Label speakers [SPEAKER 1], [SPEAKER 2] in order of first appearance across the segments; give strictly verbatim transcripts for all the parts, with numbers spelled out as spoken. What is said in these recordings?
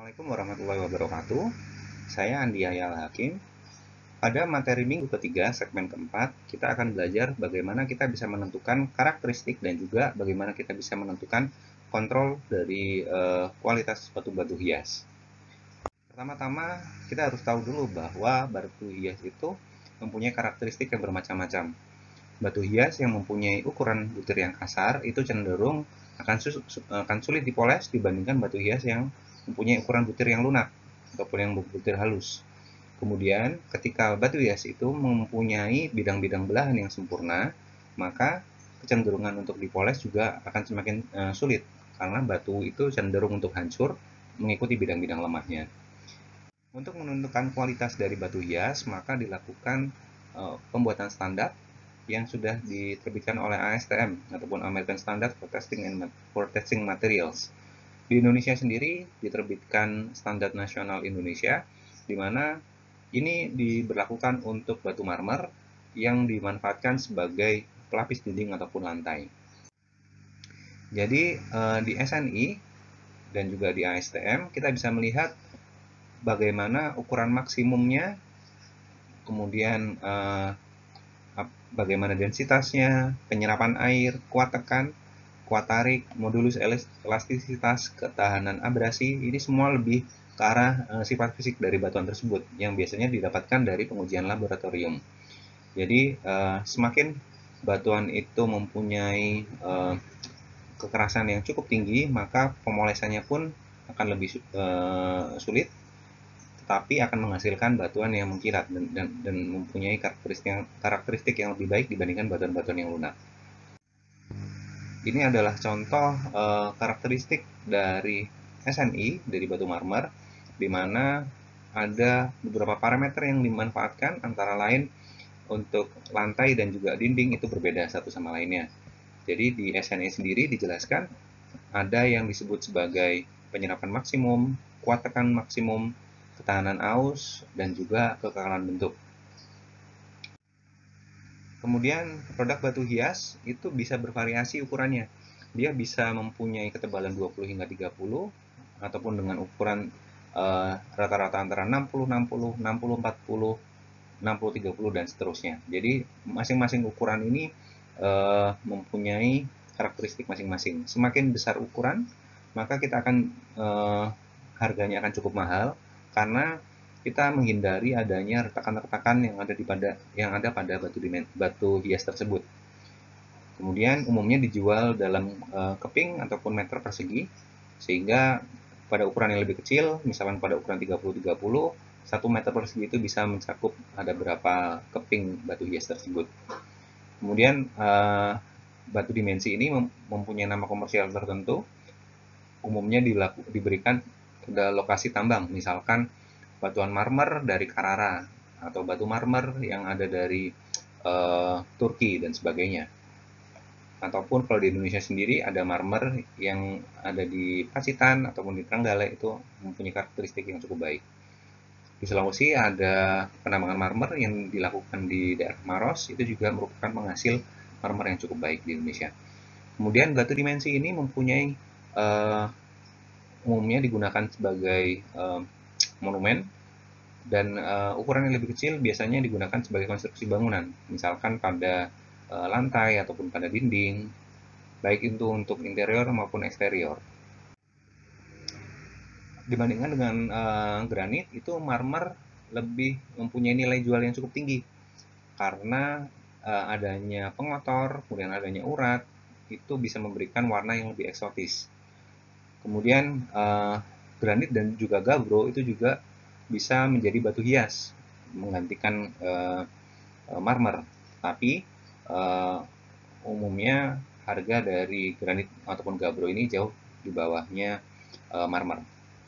[SPEAKER 1] Assalamualaikum warahmatullahi wabarakatuh. Saya Andi Yahya Hakim. Pada materi minggu ketiga, segmen keempat, kita akan belajar bagaimana kita bisa menentukan karakteristik dan juga bagaimana kita bisa menentukan kontrol dari uh, kualitas batu-batu hias. Pertama-tama, kita harus tahu dulu bahwa batu hias itu mempunyai karakteristik yang bermacam-macam. Batu hias yang mempunyai ukuran butir yang kasar itu cenderung akan, akan sulit dipoles dibandingkan batu hias yang mempunyai ukuran butir yang lunak ataupun yang butir halus. Kemudian, ketika batu hias itu mempunyai bidang-bidang belahan yang sempurna, maka kecenderungan untuk dipoles juga akan semakin uh, sulit karena batu itu cenderung untuk hancur mengikuti bidang-bidang lemahnya. Untuk menentukan kualitas dari batu hias, maka dilakukan uh, pembuatan standar yang sudah diterbitkan oleh A S T M ataupun American Standard for Testing and for Testing Materials. Di Indonesia sendiri diterbitkan Standar Nasional Indonesia, di mana ini diberlakukan untuk batu marmer yang dimanfaatkan sebagai pelapis dinding ataupun lantai. Jadi di S N I dan juga di A S T M kita bisa melihat bagaimana ukuran maksimumnya, kemudian bagaimana densitasnya, penyerapan air, kuat tekan, kuat tarik, modulus elastisitas, ketahanan abrasi, ini semua lebih ke arah uh, sifat fisik dari batuan tersebut yang biasanya didapatkan dari pengujian laboratorium. Jadi uh, semakin batuan itu mempunyai uh, kekerasan yang cukup tinggi, maka pemolesannya pun akan lebih uh, sulit, tetapi akan menghasilkan batuan yang mengkilat dan, dan, dan mempunyai karakteristik yang, karakteristik yang lebih baik dibandingkan batuan-batuan yang lunak. Ini adalah contoh uh, karakteristik dari S N I, dari batu marmer, di mana ada beberapa parameter yang dimanfaatkan, antara lain untuk lantai dan juga dinding itu berbeda satu sama lainnya. Jadi di S N I sendiri dijelaskan ada yang disebut sebagai penyerapan maksimum, kuat tekan maksimum, ketahanan aus, dan juga kekekalan bentuk. Kemudian produk batu hias itu bisa bervariasi ukurannya. Dia bisa mempunyai ketebalan dua puluh hingga tiga puluh ataupun dengan ukuran rata-rata uh, antara enam puluh enam puluh, enam puluh empat puluh, enam puluh tiga puluh dan seterusnya. Jadi masing-masing ukuran ini uh, mempunyai karakteristik masing-masing. Semakin besar ukuran, maka kita akan uh, harganya akan cukup mahal karena kita menghindari adanya retakan-retakan yang ada di pada yang ada pada batu batu hias tersebut. Kemudian umumnya dijual dalam uh, keping ataupun meter persegi, sehingga pada ukuran yang lebih kecil, misalkan pada ukuran tiga puluh tiga puluh, satu meter persegi itu bisa mencakup ada berapa keping batu hias tersebut. Kemudian uh, batu dimensi ini mempunyai nama komersial tertentu, umumnya dilaku, diberikan pada lokasi tambang, misalkan batuan marmer dari Carrara atau batu marmer yang ada dari uh, Turki dan sebagainya. Ataupun kalau di Indonesia sendiri ada marmer yang ada di Pacitan ataupun di Trenggalek, itu mempunyai karakteristik yang cukup baik. Di Sulawesi ada penambangan marmer yang dilakukan di daerah Maros, itu juga merupakan penghasil marmer yang cukup baik di Indonesia. Kemudian batu dimensi ini mempunyai uh, umumnya digunakan sebagai uh, monumen, dan uh, ukuran yang lebih kecil biasanya digunakan sebagai konstruksi bangunan, misalkan pada uh, lantai ataupun pada dinding, baik itu untuk interior maupun eksterior. Dibandingkan dengan uh, granit, itu marmer lebih mempunyai nilai jual yang cukup tinggi karena uh, adanya pengotor, kemudian adanya urat, itu bisa memberikan warna yang lebih eksotis. Kemudian uh, granit dan juga gabbro itu juga bisa menjadi batu hias menggantikan uh, marmer, tapi uh, umumnya harga dari granit ataupun gabbro ini jauh di bawahnya uh, marmer.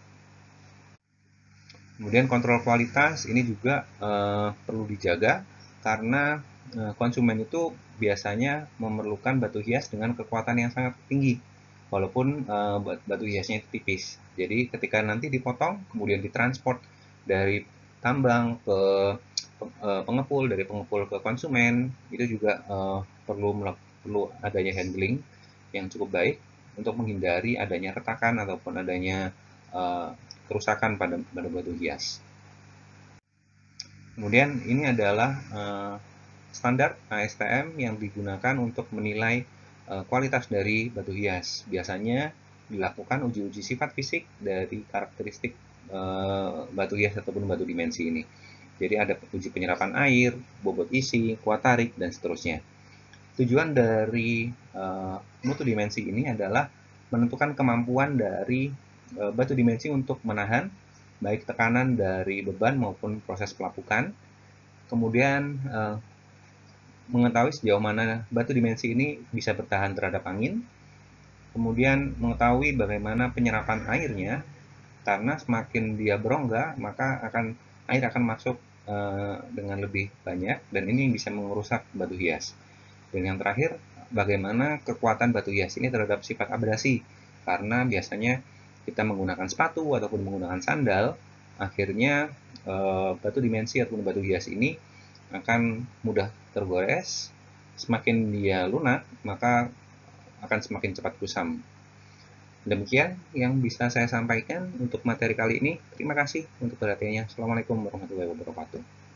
[SPEAKER 1] Kemudian kontrol kualitas ini juga uh, perlu dijaga karena uh, konsumen itu biasanya memerlukan batu hias dengan kekuatan yang sangat tinggi, walaupun uh, batu hiasnya itu tipis. Jadi ketika nanti dipotong kemudian ditransport dari tambang ke uh, pengepul, dari pengepul ke konsumen, itu juga uh, perlu perlu adanya handling yang cukup baik untuk menghindari adanya retakan ataupun adanya uh, kerusakan pada, pada batu hias. Kemudian ini adalah uh, standar A S T M yang digunakan untuk menilai uh, kualitas dari batu hias. Biasanya dilakukan uji-uji sifat fisik dari karakteristik uh, batu hias ataupun batu dimensi ini. Jadi ada uji penyerapan air, bobot isi, kuat tarik, dan seterusnya. Tujuan dari uh, mutu dimensi ini adalah menentukan kemampuan dari uh, batu dimensi untuk menahan baik tekanan dari beban maupun proses pelapukan. Kemudian uh, mengetahui sejauh mana batu dimensi ini bisa bertahan terhadap angin. Kemudian mengetahui bagaimana penyerapan airnya, karena semakin dia berongga maka akan air akan masuk uh, dengan lebih banyak, dan ini bisa merusak batu hias. Dan yang terakhir, bagaimana kekuatan batu hias ini terhadap sifat abrasi, karena biasanya kita menggunakan sepatu ataupun menggunakan sandal, akhirnya e, batu dimensi ataupun batu hias ini akan mudah tergores. Semakin dia lunak, maka akan semakin cepat kusam. Demikian yang bisa saya sampaikan untuk materi kali ini. Terima kasih untuk perhatiannya. Assalamualaikum warahmatullahi wabarakatuh.